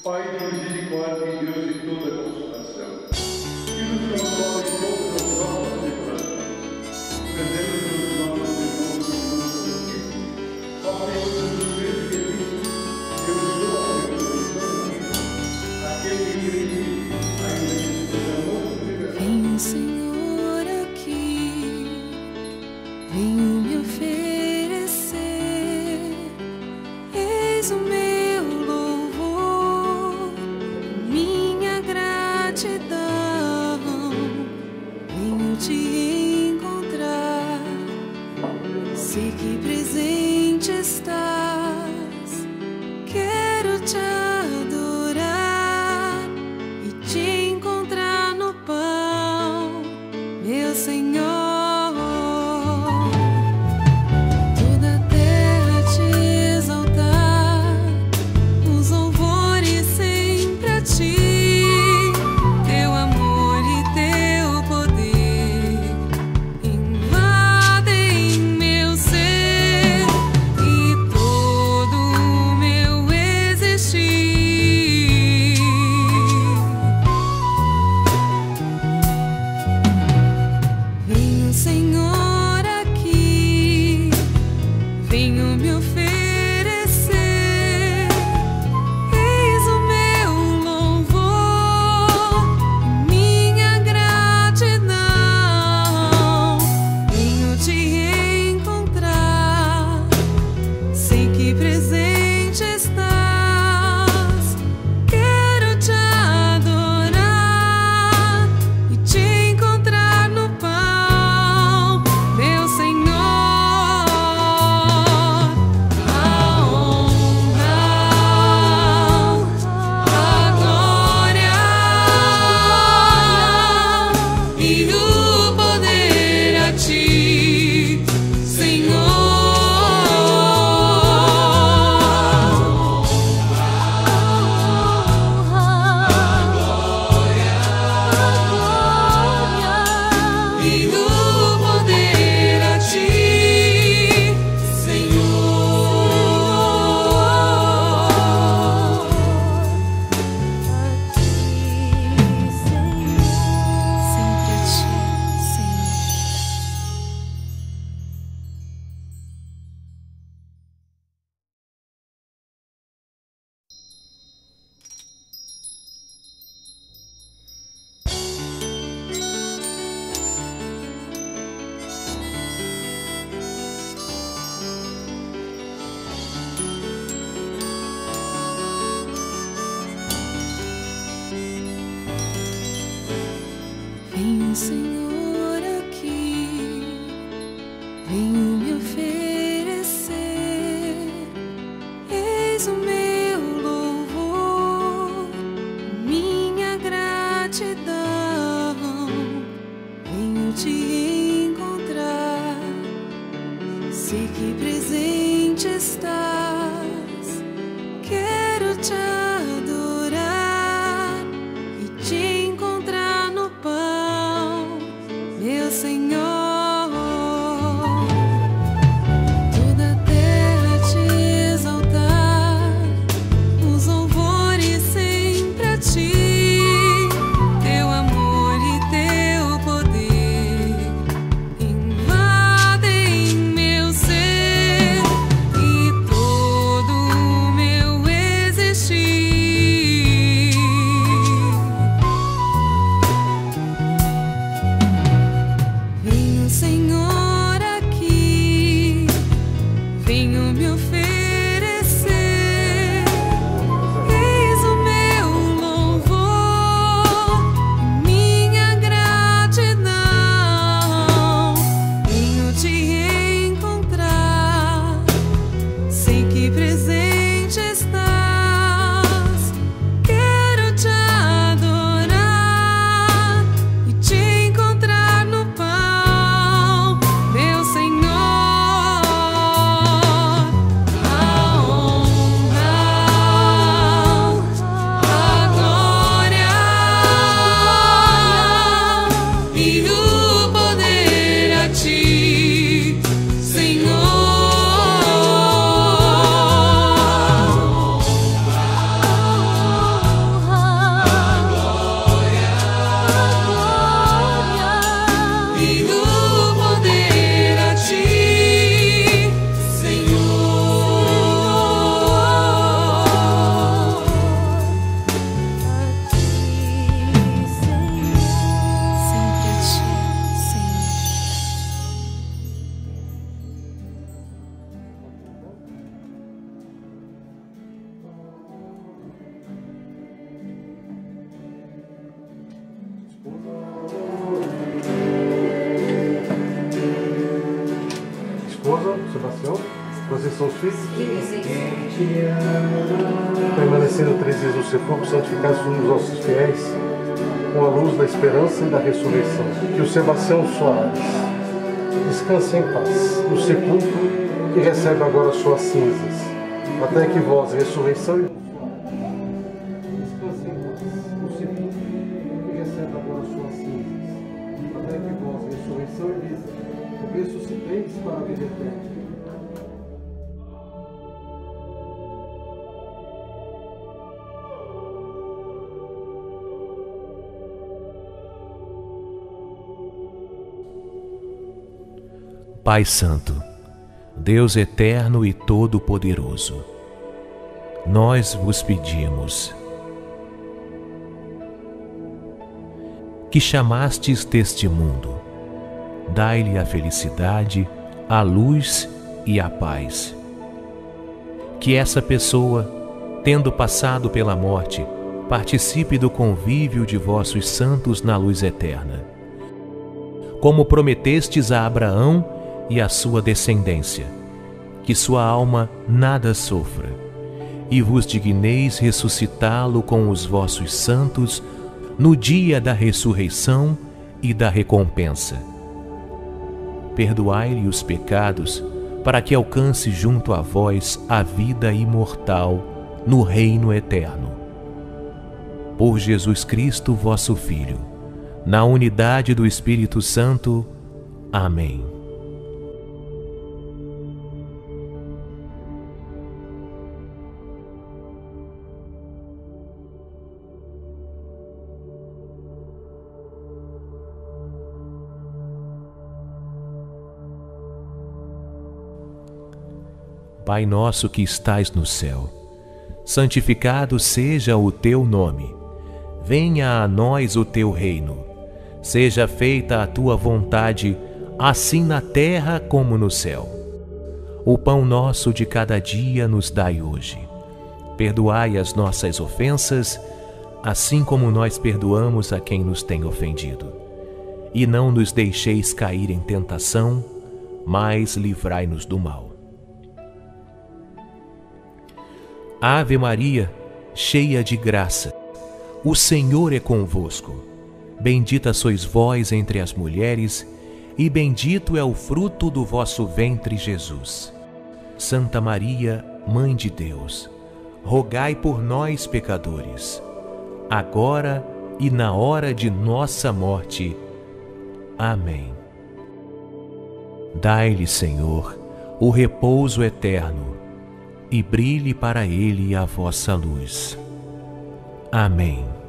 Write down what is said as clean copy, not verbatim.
Pai de misericórdia e Deus de toda consolação, que nos consola em todas as nossas tribulações, presente nos nossos irmãos e irmãs contigo. Ó Senhor Jesus Cristo, eu estou a aquele que crê ainda que esteja morto de verdade. Venho, Senhor, aqui, venho me oferecer, eis o meu louvor, minha gratidão, venho te encontrar, sei que presente estás, quero te adorar e te encontrar no pão, meu Senhor. Toda a terra te exaltar, os louvores sempre a ti, teu amor e teu poder invadem meu ser e todo o meu existir. Venho, Senhor, aqui, venho me oferecer, eis o meu louvor, minha gratidão, venho te encontrar, sei que presente estás, quero te adorar e te encontrar no pão, meu Senhor. A honra, a glória e o poder a ti, Senhor. E o poder a ti, sempre a ti, Senhor. Venho, Senhor, aqui, venho me oferecer, eis o meu louvor, minha gratidão, venho te encontrar, sei que presente estás, quero te adorar e te encontrar no pão, meu Senhor. Toda a terra te exaltar, os louvores sempre a ti, teu amor e teu poder invadem meu ser e todo o meu existir. Permanecendo 3 dias no sepulcro, santificados os vossos fiéis, com a luz da esperança e da ressurreição. Que o Sebastião Soares descanse em paz no sepulcro que recebe agora suas cinzas, até que vós, ressurreição e descanse em paz no sepulcro que recebe agora suas cinzas, até que vós, ressurreição e vida, ressusciteis para a vida eterna. Pai Santo, Deus eterno e todo-poderoso, nós vos pedimos que chamastes deste mundo, dai-lhe a felicidade, a luz e a paz. Que essa pessoa, tendo passado pela morte, participe do convívio de vossos santos na luz eterna. Como prometestes a Abraão e a sua descendência, que sua alma nada sofra, e vos digneis ressuscitá-lo com os vossos santos no dia da ressurreição e da recompensa. Perdoai-lhe os pecados, para que alcance junto a vós a vida imortal no reino eterno. Por Jesus Cristo, vosso Filho, na unidade do Espírito Santo. Amém. Pai nosso que estais no céu, santificado seja o teu nome. Venha a nós o teu reino. Seja feita a tua vontade, assim na terra como no céu. O pão nosso de cada dia nos dai hoje. Perdoai as nossas ofensas, assim como nós perdoamos a quem nos tem ofendido. E não nos deixeis cair em tentação, mas livrai-nos do mal. Ave Maria, cheia de graça, o Senhor é convosco. Bendita sois vós entre as mulheres, e bendito é o fruto do vosso ventre, Jesus. Santa Maria, Mãe de Deus, rogai por nós, pecadores, agora e na hora de nossa morte. Amém. Dai-lhe, Senhor, o repouso eterno, e brilhe para ele a vossa luz. Amém.